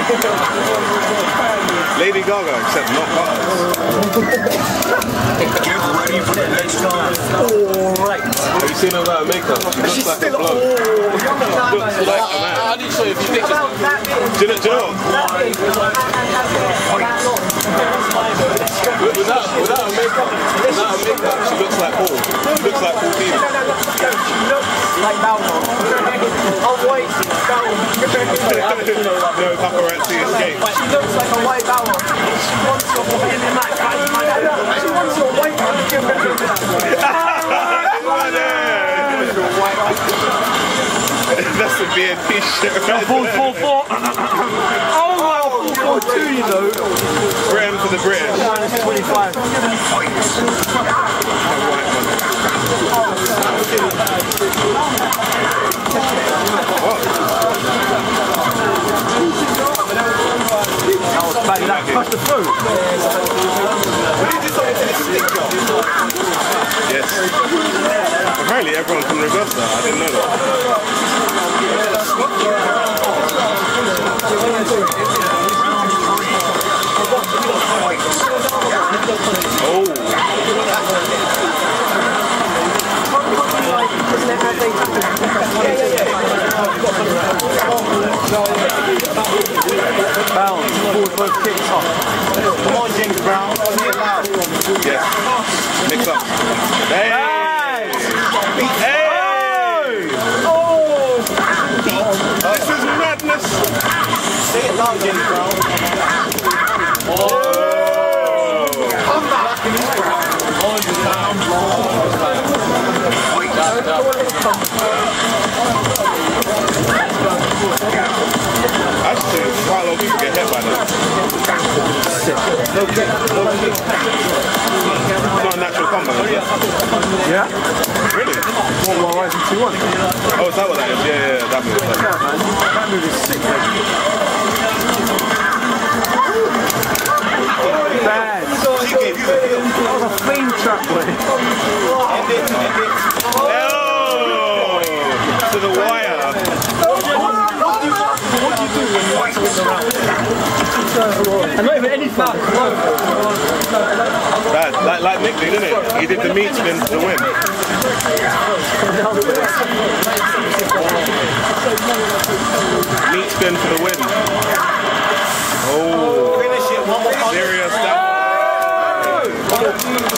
Lady Gaga, except not butters. Get ready for the next time. Alright. Have you seen her without makeup? She looks like a bloke. Looks like a man. I didn't show you a few pictures. Do you know what? Without a makeup, she looks like Paul. She looks like Paul Bean. She looks like Balmont. Oh wait, No paparazzi escape. she looks like a white Balmont. She wants your white in that guy. She wants your white That's the BNP shit. 4-4-4. Oh wow, 4-4-2, you know. Britain for the British. Minus 25. That touch the throat. Yes. Apparently everyone can reverse that. I didn't know that. Bounce, forward both kicks off. Come on, James Brown. Yes. Mix up. Hey! Hey! Oh! This is madness! Say it loud, James Brown. Oh! Come back in his brown. Actually, quite a lot of people get hit by that. It's not a natural combo, is it? Yeah? Really? Well, rising 2-1. Oh, is that what that is? Yeah, that move. Yeah, man. That move is sick, man. Bad. That was a flame trap, boy. Oh! To the wire. What do you do when you want to win the round? And not even any foul. Bad. Like Nick did, didn't it? He did the meat spin to the win. Meat spin for the win. Oh. Serious stuff.